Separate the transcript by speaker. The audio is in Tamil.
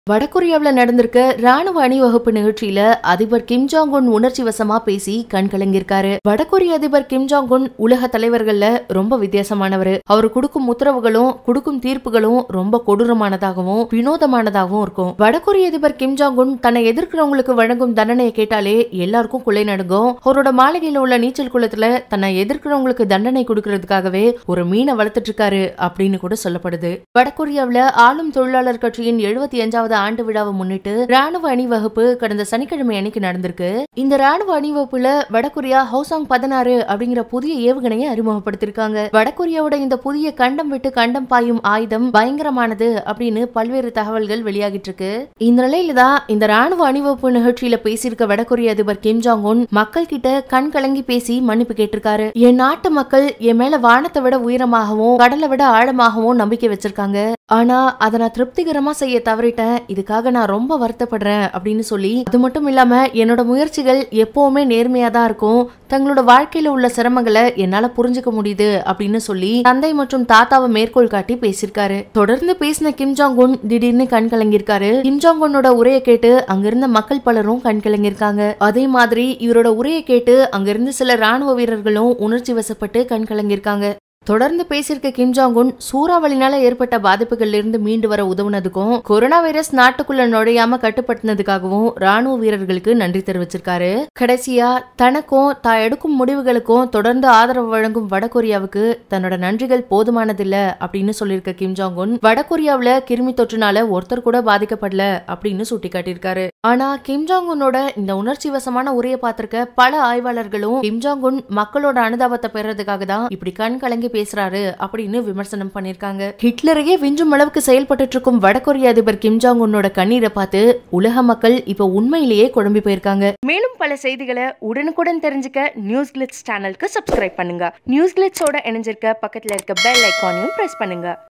Speaker 1: வடகொரியாவுல நடந்திருக்க ராணுவ அணிவகுப்பு நிகழ்ச்சியில அதிபர் கிம் ஜாங் உன் உணர்ச்சி வசமா பேசி கண் கலங்கிருக்காரு. வடகொரிய அதிபர் கிம் ஜாங் உன் உலக தலைவர்கள்ல ரொம்ப வித்தியாசமானவர். அவர் கொடுக்கும் உத்தரவுகளும் கொடுக்கும் தீர்ப்புகளும் ரொம்ப கொடூரமானதாகவும் வினோதமானதாகவும் இருக்கும். வடகொரிய அதிபர் கிம் ஜாங் உன் தன்னை எதிர்க்கிறவங்களுக்கு வழங்கும் தண்டனையை கேட்டாலே எல்லாருக்கும் குலை நடுங்கும். அவரோட மாளிகையில உள்ள நீச்சல் குளத்துல தன்னை எதிர்க்கிறவங்களுக்கு தண்டனை கொடுக்கறதுக்காகவே ஒரு மீனை வளர்த்துட்டு இருக்காரு அப்படின்னு கூட சொல்லப்படுது. வடகொரியாவுல ஆளும் தொழிலாளர் கட்சியின் 75வது ஆண்டு விழாவை முன்னிட்டு ராணுவ அணிவகுப்பு கடந்த சனிக்கிழமை அன்னைக்கு நடந்திருக்கு. இந்த ராணுவ அணிவகுப்புல வடகொரியா ஹவுசாங் 16 அப்படிங்கிற புதிய ஏவுகணையை அறிமுகப்படுத்திருக்காங்க. வடகொரியாவோட இந்த புதிய கண்டம் விட்டு கண்டம் பாயும் ஆயுதம் பயங்கரமானது அப்படின்னு பல்வேறு தகவல்கள் வெளியாகிட்டு இருக்கு. இந்த நிலையில தான் இந்த ராணுவ அணிவகுப்பு நிகழ்ச்சியில பேசியிருக்க வடகொரிய அதிபர் கிம் ஜாங் உன் மக்கள் கிட்ட கண் கலங்கி பேசி மன்னிப்பு கேட்டிருக்காரு. என் நாட்டு மக்கள் என் மேல வானத்தை விட உயரமாகவும் கடலை விட ஆழமாகவும் நம்பிக்கை வச்சிருக்காங்க. ஆனா அதை நான் திருப்திகரமா செய்ய தவறிட்டேன். இதுக்காக நான் ரொம்ப வருத்தப்படுறேன் அப்படின்னு சொல்லி, அது மட்டும் இல்லாம என்னோட முயற்சிகள் எப்பவுமே நேர்மையா தான் இருக்கும். தங்களோட வாழ்க்கையில உள்ள சிரமங்களை என்னால புரிஞ்சுக்க முடியுது அப்படின்னு சொல்லி தந்தை மற்றும் தாத்தாவை மேற்கோள் காட்டி பேசியிருக்காரு. தொடர்ந்து பேசின கிம் ஜாங் உன் திடீர்னு கண் கலங்கிருக்காரு. கிம் ஜாங் உன்னோட உரையை கேட்டு அங்கிருந்த மக்கள் பலரும் கண் கலங்கிருக்காங்க. அதே மாதிரி இவரோட உரையை கேட்டு அங்கிருந்து சில ராணுவ வீரர்களும் உணர்ச்சி வசப்பட்டு கண் கலங்கிருக்காங்க. தொடர்ந்து பேசியிருக்க கிம் ஜாங் உன் சூறாவளினால ஏற்பட்ட பாதிப்புகள்ல இருந்து மீண்டு வர உதவுனதுக்கும் கொரோனா வைரஸ் நாட்டுக்குள்ள நுழையாம கட்டுப்படுத்தினதுக்காகவும் ராணுவ வீரர்களுக்கு நன்றி தெரிவிச்சிருக்காரு. கடைசியா தனக்கும் தான் எடுக்கும் முடிவுகளுக்கும் தொடர்ந்து ஆதரவு வழங்கும் வடகொரியாவுக்கு தன்னோட நன்றிகள் போதுமானதில்ல அப்படின்னு சொல்லியிருக்க கிம் ஜாங் உன் வடகொரியாவுல கிருமி தொற்றுனால ஒருத்தர் கூட பாதிக்கப்படல அப்படின்னு சுட்டிக்காட்டியிருக்காரு. ஆனா கிம் ஜாங் உன்னோட இந்த உணர்ச்சி வசமான உரையை பார்த்திருக்க பல ஆய்வாளர்களும் கிம் ஜாங் உன் மக்களோட அனுதாபத்தை பெறதுக்காக தான் இப்படி கண் கலங்கி பேசுறாரு அப்படின்னு விமர்சனம் பண்ணிருக்காங்க. ஹிட்லரையே விஞ்சும் அளவுக்கு செயல்பட்டு இருக்கும் வடகொரிய அதிபர் கிம் ஜாங் உன்னோட கண்ணீரை பார்த்து உலக மக்கள் இப்ப உண்மையிலேயே குழம்பி போயிருக்காங்க. மேலும் பல செய்திகளை உடனுக்குடன் தெரிஞ்சுக்க நியூஸ் கிளிட்ஸ் சேனலுக்கு சப்ஸ்கிரைப் பண்ணுங்க. நியூஸ் கிளிட்ஸோட இணைஞ்சிருக்க பக்கத்துல இருக்க பெல் ஐகானையும் பிரஸ் பண்ணுங்க.